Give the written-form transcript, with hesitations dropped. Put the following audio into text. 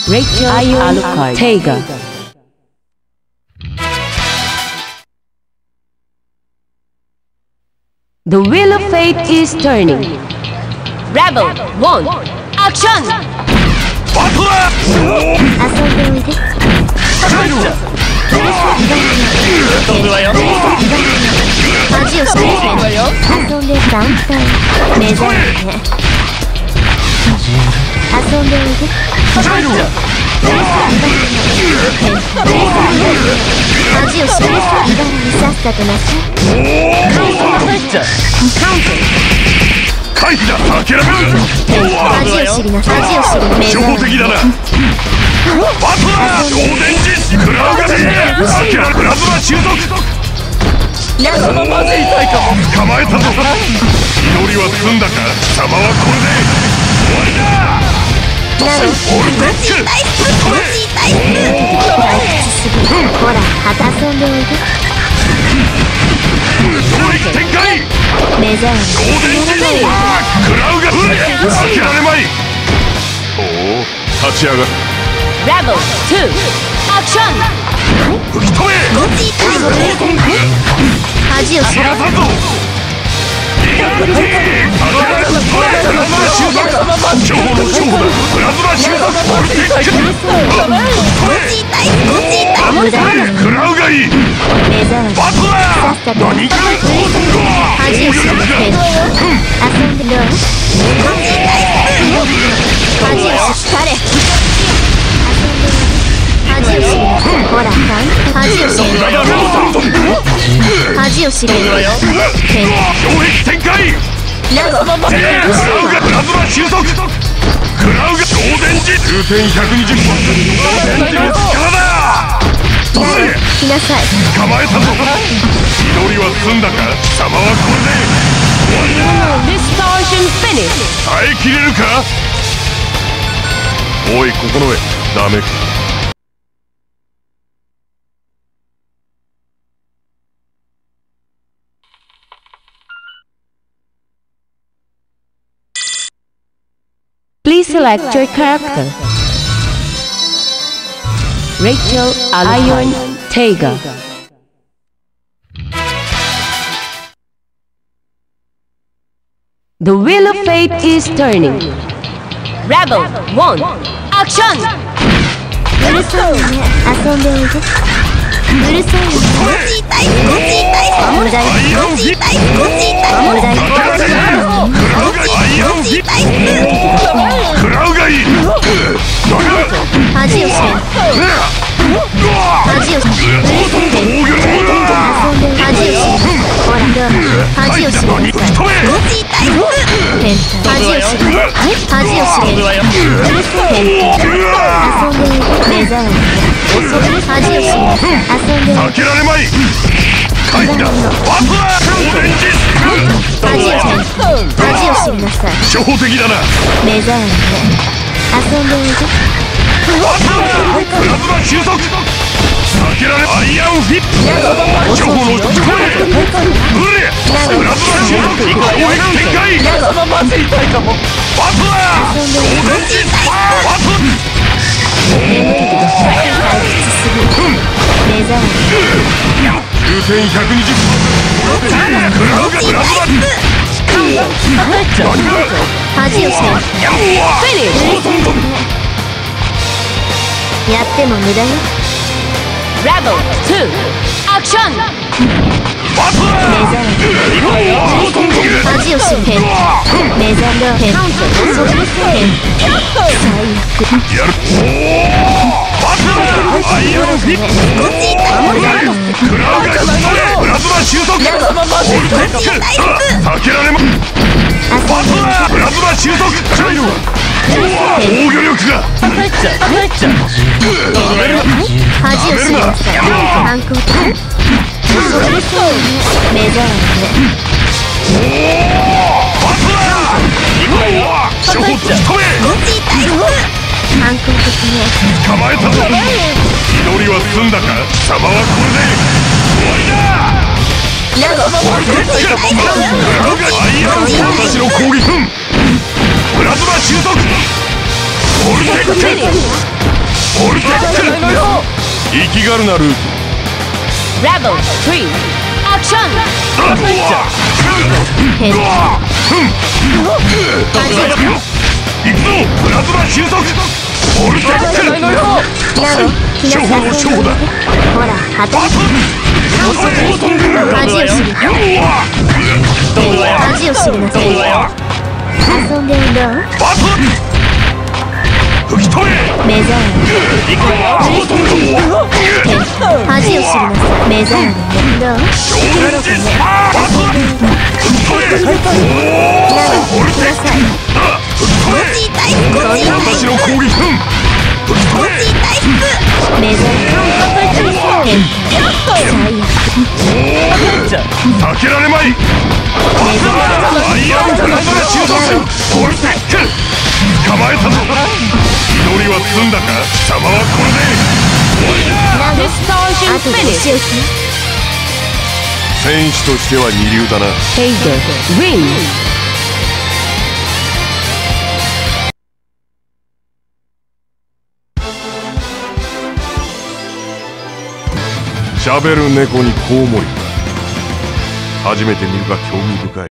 Rachel Alucard Tega. The wheel of fate is turning. Rebel 1 Action! Battle! 飛ぶわよ。 恥をして遊んでダウンタウン目覚めて遊んでおいで恥をしてさっさとなさい回避だ諦める恥を知りなさい恥を知り目初歩覚め的だなバトラー超電磁クラウガで諦めプラズマ収束まずい痛いかも。 捕まえたぞ祈りは済んだか貴様はこれで終わりだオールブレックほら遊んでおいで上陸展開目覚め超電磁クラウガ諦めまいおお立ち上がる Rebel 2 Action! 吹き飛べ恥を知ら離さんぞ超の超だプラズマ収束ボルテッククラウガイバトラー何か恥を知ら遊んでどう恥を知れ恥を知れほら恥を知れ恥を知れ衝撃展開プラズマ収束クラウガ超電磁重点120本電磁の力だ来なさい捕まえたぞ祈りは済んだか貴様はこれで終わりだ Distortion finish! 耐えきれるかおいここの上ダメか Please select your character. Rachel Iron Tega. The wheel of fate is turning. Rebel 1 Action! うるさいよね遊んでおいでうるさいよね無駄よ無駄よクラウガイ恥をして恥をして遊んで恥をしてほら恥をして変態恥をして恥をして変態遊んで目覚め恥をして遊んで避けられまい回避だバトラー超電磁恥を知りなさい初歩的だな目覚め遊んでおいでプラズマ収束避けられアイアンフィット初歩の力ブレプラズマ収束攻撃展開まずい痛いかも。 バトラー超電磁バト目覚め重点120クラウガプラズマ恥をしてやっても無駄よ Rebel 2 Action! バトラー恥を知る変態目覚め変態やるバトラーアイアンフィットクラウガプラズマ収束ボルテック避けられまバトラープラズマ収束ジャイロ防御力が恥を知りなさい反抗的目覚バトラー初歩突き止め反抗的ね捕まえたぞ祈りは済んだか貴様はこれで終わりだアイアン私の攻撃プラズマ収束ボルテックオルテック生きがるなルーキ Rebel 3 Action 行くぞプラズマ収束オルテック初歩の初歩だほら果て恥を知る恥を知るなさい遊んでるどうバトル吹き飛べ目障り恥を知るなさい目障りどう私の攻撃分目障り避けられまいアイアンプラズマ収束オルテック捕まえたぞ祈りは済んだか貴様はこれで Distortion あとで Finish 仕置き戦士としては二流だな Zaido Win しゃべる猫にコウモリか初めて見るが興味深い